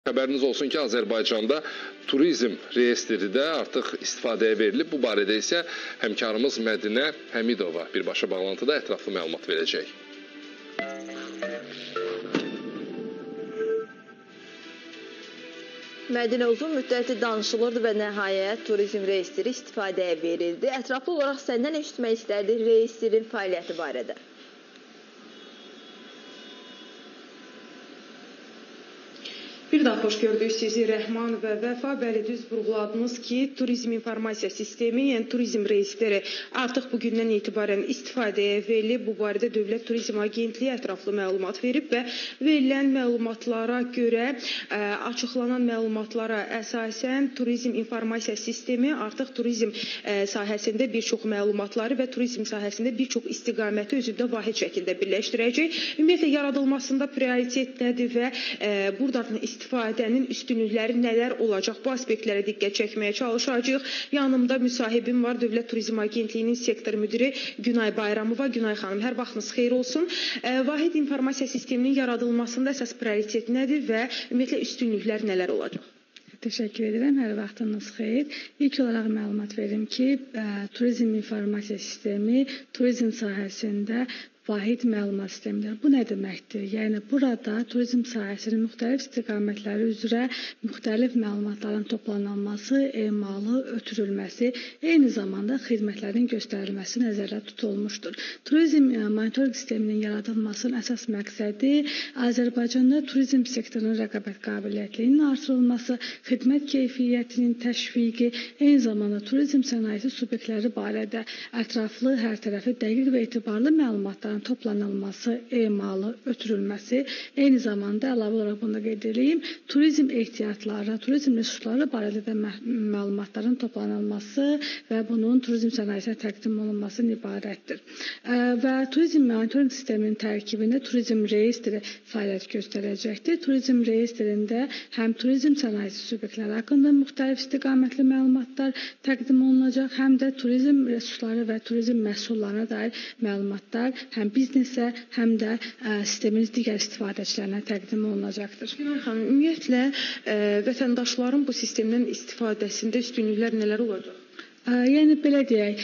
Xəbəriniz olsun ki, Azərbaycanda turizm reyestri də artıq istifadəyə verilib. Bu barədə isə həmkarımız Mədinə Həmidova birbaşa bağlantıda ətraflı məlumat verəcək. Mədinə uzun müddətli danışılırdı və nəhayət turizm reyestri istifadəyə verildi. Ətraflı olaraq səndən eşitmək istərdik reyestrin fəaliyyəti barədə. Bir daha xoş gördük sizi Rəhman və Vəfa. Bəli, düz vurğuladınız ki, turizm informasiya sistemi, yəni turizm reyestri artıq bugündən etibarən istifadəyə verilib. Bu barədə Dövlət Turizm Agentliyi ətraflı məlumat verib və verilən məlumatlara görə, açıqlanan məlumatlara əsasən turizm informasiya sistemi artıq turizm sahəsində bir çox məlumatları və turizm sahəsində bir çox istiqaməti özündə vahid şəkildə birləşdirəcək. Ümumiyyətlə, yaradılmasında prioritet nədir və buradan istifadənin üstünlükləri nələr olacaq? Bu aspektlərə diqqət çəkməyə çalışacağıq. Yanımda müsahibim var, Dövlət Turizm Agentliyinin sektor müdiri Günay Bayramova. Günay xanım, hər vaxtınız xeyir olsun. Vahid informasiya sisteminin yaradılmasında əsas prioritet nədir və ümumiyyətlə üstünlüklər nələr olacaq? Teşekkür ederim. Her vaxtınız xeyir. İlk olarak məlumat verim ki, turizm informasiya sistemi turizm sahəsində vahid məlumat sistemidir. Bu nə deməkdir? Yəni, burada turizm sahəsinin müxtəlif istiqamətləri üzrə müxtəlif məlumatların toplanılması, emalı, ötürülməsi, eyni zamanda xidmətlərin göstərilməsi nəzərdə tutulmuşdur. Turizm monitoring sisteminin yaradılmasının əsas məqsədi Azərbaycanda turizm sektorunun rəqabət qabiliyyətinin artırılması, xidmət keyfiyyətinin təşviqi, eyni zamanda turizm sənayesi subyektləri barədə ətraflı, hər tərəfi dəqiq və etibarlı məlumatların toplanılması, emalı, ötürülməsi, eyni zamanda əlavə olaraq bunu da qeyd edeyim, turizm ehtiyatları, turizm resursları barədə də məlumatların toplanılması və bunun turizm sənayesinə təqdim olunmasının ibarətdir. Və turizm monitoring sisteminin tərkibində turizm reyestri fəaliyyət göstərəcəkdir. Turizm reyestrində həm turizm sənayesi subyektləri haqqında müxtəlif istiqamətli məlumatlar təqdim olunacaq, həm də turizm resursları və turizm məhsullarına dair məlumatlar həm biznesə, həm də sistemin digər istifadəçilərinə təqdim olunacaqdır. Günay xanım, ümumiyyətlə vətəndaşların bu sistemdən istifadəsində üstünlüklər nələr olacaq? Yəni, belə deyək,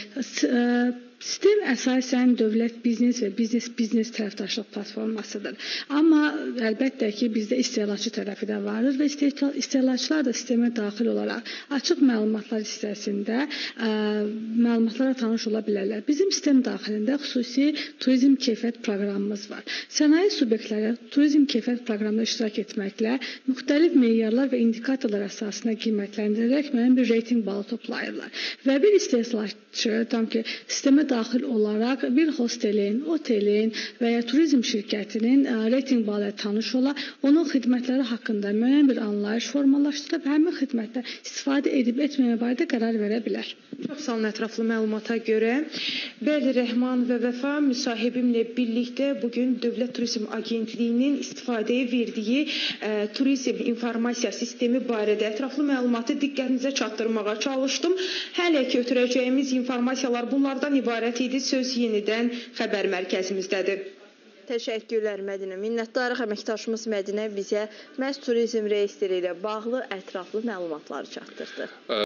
sistem əsasən dövlət biznes və biznes tərəfdaşlıq platformasıdır. Amma əlbəttə ki, bizdə istehlakçı tərəfi də vardır və istehlakçılar da sistemə daxil olaraq açıq məlumatlar hissəsində məlumatlara tanış ola bilərlər. Bizim sistem daxilində xüsusi turizm keyfiyyət proqramımız var. Sənaye subyektləri turizm keyfiyyət proqramında iştirak etməklə müxtəlif meyarlar və indikatorlar əsasında qiymətləndirərək müəyyən bir reyting balı toplayırlar. Və bir istehlakçı, tam ki, sistemə daxil olaraq bir hostelin, otelin və ya turizm şirkətinin reyting balı ilə tanış ola, onun xidmətləri haqqında müəyyən bir anlayış formalaşdırıb, həmin xidmətdən istifadə edib etməyə barədə qərar verə bilər. Çox sağ olun ətraflı məlumata görə. Bəli, Rəhman və Vəfa müsahibimlə birlikdə bugün Dövlət Turizm Agentliyinin istifadəyə verdiyi turizm informasiya sistemi barədə ətraflı məlumatı diqqətinizə çatdırmağa çalışdım. Hələ ki, ötürəcəyimiz informasiyalar bunlardan ibarət idi. Söz yenidən xəbər mərkəzimizdədir. Təşəkkürlər Mədinə. Minnətdarıq əməkdaşımız Mədinə bizə məhz turizm reyestri ilə bağlı ətraflı məlumatları çatdırdı.